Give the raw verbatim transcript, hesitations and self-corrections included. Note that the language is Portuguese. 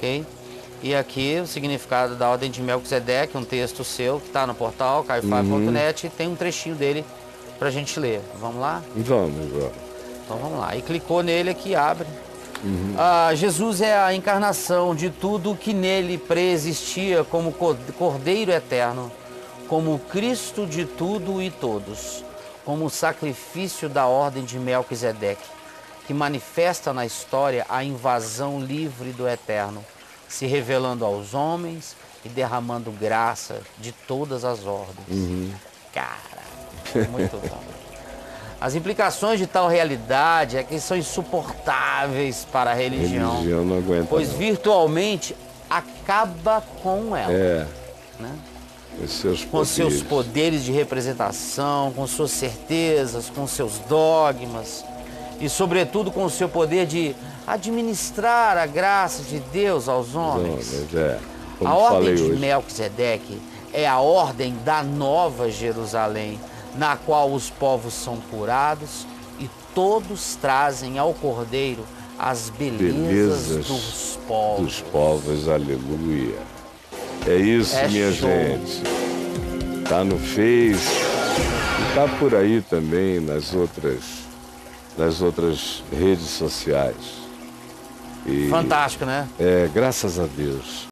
ok? E aqui o significado da Ordem de Melquisedeque, um texto seu que está no portal caifai ponto net, uhum. E tem um trechinho dele para a gente ler. Vamos lá? Vamos, vamos. Então vamos lá. E clicou nele aqui, abre. Uhum. Ah, Jesus é a encarnação de tudo que nele preexistia como Cordeiro eterno, como Cristo de tudo e todos, como o sacrifício da Ordem de Melquisedeque, que manifesta na história a invasão livre do Eterno, se revelando aos homens e derramando graça de todas as ordens. Uhum. Cara, muito bom. As implicações de tal realidade é que são insuportáveis para a religião, a religião não aguenta, pois não. virtualmente acaba com ela. É. Né? Os seus com seus poderes de representação, com suas certezas, com seus dogmas e, sobretudo, com o seu poder de administrar a graça de Deus aos homens. homens é. Como a ordem de hoje. Melquisedeque é a ordem da Nova Jerusalém, na qual os povos são curados e todos trazem ao Cordeiro as belezas, belezas dos povos. Dos povos, aleluia. É isso, é minha show. gente. Tá no Face e tá por aí também nas outras, nas outras redes sociais. E, fantástico, né? É, graças a Deus.